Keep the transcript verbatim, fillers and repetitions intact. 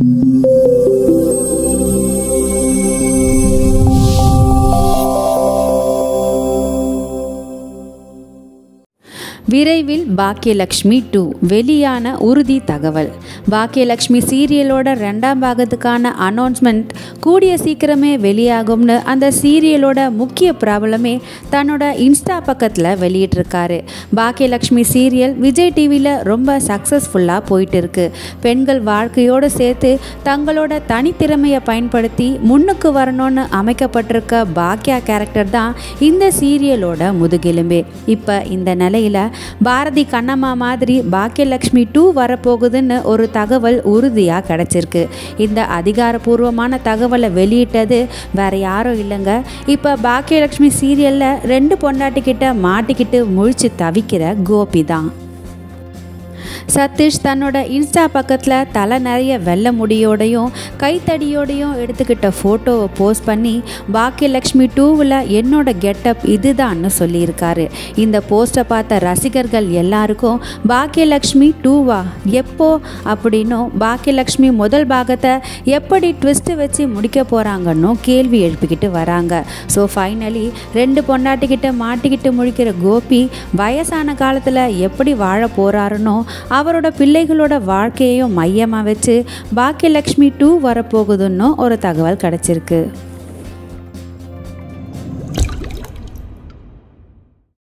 விரைவில் பாக்கியலட்சுமி டூ வெளியான உறுதி தகவல். பாக்கியலட்சுமி சீரியலோட ரெண்டாம் பாகத்துக்கான அனௌன்ஸ்மெண்ட் கூடிய சீக்கிரமே வெளியாகும்னு அந்த சீரியலோட முக்கிய பிரபலமே தன்னோட இன்ஸ்டா பக்கத்தில் வெளியிட்டிருக்காரு. பாக்கியலட்சுமி சீரியல் விஜய் டிவியில் ரொம்ப சக்ஸஸ்ஃபுல்லாக போயிட்டு இருக்கு. பெண்கள் வாழ்க்கையோடு சேர்த்து தங்களோட தனித்திறமையை பயன்படுத்தி முன்னுக்கு வரணும்னு அமைக்கப்பட்டிருக்க பாக்கியா கேரக்டர் தான் இந்த சீரியலோட முதுகெலும்பே. இப்போ இந்த நிலையில் பாரதி கண்ணம்மா மாதிரி பாக்கியலட்சுமி டூ வரப்போகுதுன்னு ஒரு தகவல் உறுதியாக கிடைச்சிருக்கு. இந்த அதிகாரப்பூர்வமான தகவலை வெளியிட்டது வேற யாரும் இல்லைங்க, இப்போ பாக்கியலட்சுமி சீரியலில் ரெண்டு பொண்டாட்டிக்கிட்ட மாட்டிக்கிட்டு முழிச்சு தவிக்கிற கோபி தான். சதீஷ் தன்னோட இன்ஸ்டா பக்கத்தில் தலை நிறைய வெள்ளை முடியோடையும் கைத்தடியோடையும் எடுத்துக்கிட்ட ஃபோட்டோவை போஸ்ட் பண்ணி பாக்கியலட்சுமி டூவில் என்னோட கெட்டப் இதுதான்னு சொல்லியிருக்காரு. இந்த போஸ்ட்டை பார்த்த ரசிகர்கள் எல்லாருக்கும் பாக்கியலட்சுமி டூவா எப்போ அப்படின்னும் பாக்கியலட்சுமி முதல் பாகத்தை எப்படி ட்விஸ்ட்டு வச்சு முடிக்க போகிறாங்கன்னு கேள்வி எழுப்பிக்கிட்டு வராங்க. ஸோ ஃபைனலி ரெண்டு பொண்டாட்டிக்கிட்ட மாட்டிக்கிட்டு முழிக்கிற கோபி வயசான காலத்தில் எப்படி வாழ போகிறாருன்னோ அவரோட பிள்ளைகளோட வாழ்க்கையையும் மையமாக வச்சு பாக்கியலட்சுமி டூ வரப்போகுதுன்னு ஒரு தகவல் கிடைச்சிருக்கு.